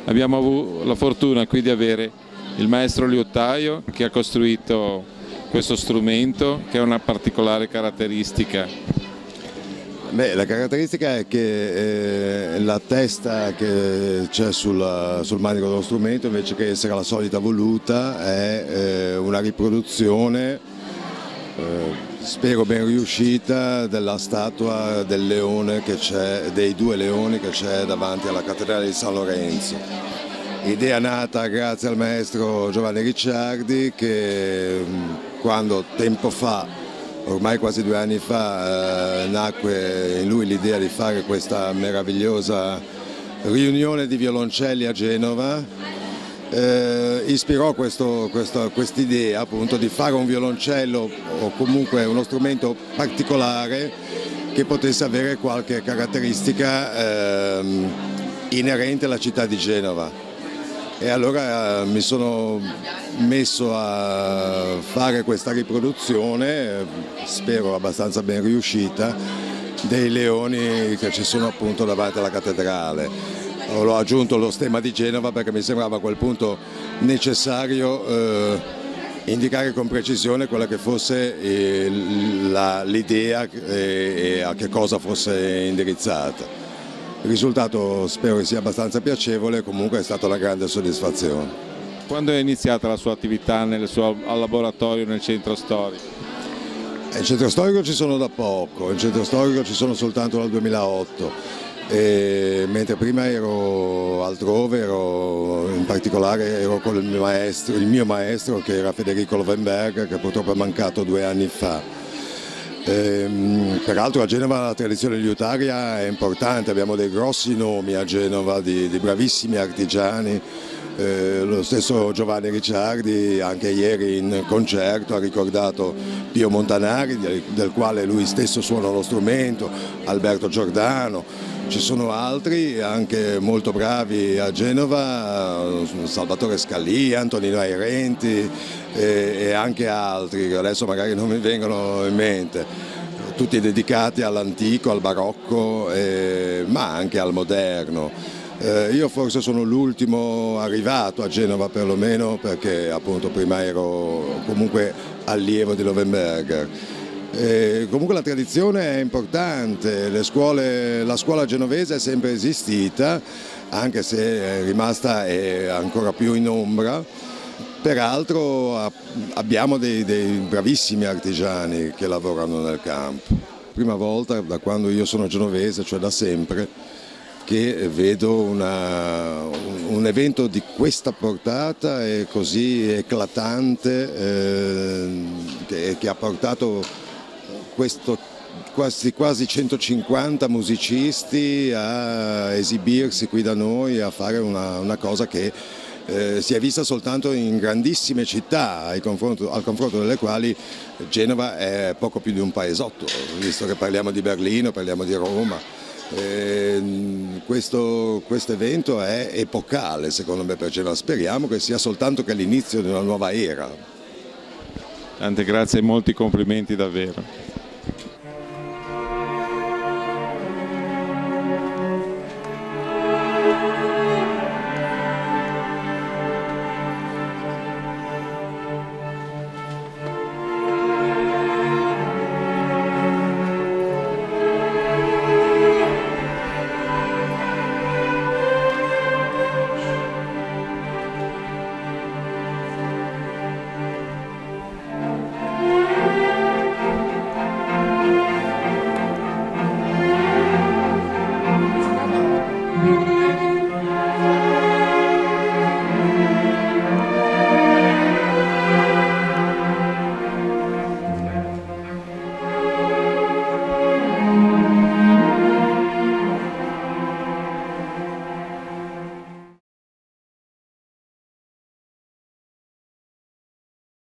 Abbiamo avuto la fortuna qui di avere il maestro liutaio che ha costruito questo strumento, che ha una particolare caratteristica. Beh, la caratteristica è che la testa che c'è sul manico dello strumento, invece che essere la solita voluta, è una riproduzione, spero ben riuscita, della statua del leone che c'è, dei due leoni che c'è davanti alla cattedrale di San Lorenzo. Idea nata grazie al maestro Giovanni Ricciardi, che quando tempo fa, ormai quasi 2 anni fa, nacque in lui l'idea di fare questa meravigliosa riunione di violoncelli a Genova. Ispirò quest'idea appunto di fare un violoncello o comunque uno strumento particolare che potesse avere qualche caratteristica inerente alla città di Genova. E allora mi sono messo a fare questa riproduzione, spero abbastanza ben riuscita, dei leoni che ci sono appunto davanti alla cattedrale. L'ho aggiunto lo stemma di Genova perché mi sembrava a quel punto necessario indicare con precisione quella che fosse l'idea e a che cosa fosse indirizzata. Il risultato spero che sia abbastanza piacevole, comunque è stata una grande soddisfazione. Quando è iniziata la sua attività nel suo laboratorio nel centro storico? In centro storico ci sono da poco, in centro storico ci sono soltanto dal 2008, mentre prima ero altrove, in particolare ero con il mio maestro che era Federico Lovenberg, che purtroppo è mancato 2 anni fa. Peraltro a Genova la tradizione liutaria è importante, abbiamo dei grossi nomi a Genova di bravissimi artigiani, lo stesso Giovanni Ricciardi anche ieri in concerto ha ricordato Pio Montanari, del quale lui stesso suona lo strumento, Alberto Giordano, ci sono altri anche molto bravi a Genova, Salvatore Scalì, Antonino Airenti e anche altri che adesso magari non mi vengono in mente, tutti dedicati all'antico, al barocco ma anche al moderno. Io forse sono l'ultimo arrivato a Genova perlomeno perché appunto prima ero comunque allievo di Lovenberger. Comunque la tradizione è importante, la scuola genovese è sempre esistita, anche se è rimasta ancora più in ombra. Peraltro abbiamo dei bravissimi artigiani che lavorano nel campo. Prima volta da quando io sono genovese, cioè da sempre, che vedo un evento di questa portata e così eclatante che ha portato quasi 150 musicisti a esibirsi qui da noi, a fare una cosa che si è vista soltanto in grandissime città, al confronto delle quali Genova è poco più di un paesotto, visto che parliamo di Berlino, parliamo di Roma. Questo evento è epocale secondo me per Genova, speriamo che sia soltanto che l'inizio di una nuova era. Tante grazie e molti complimenti davvero.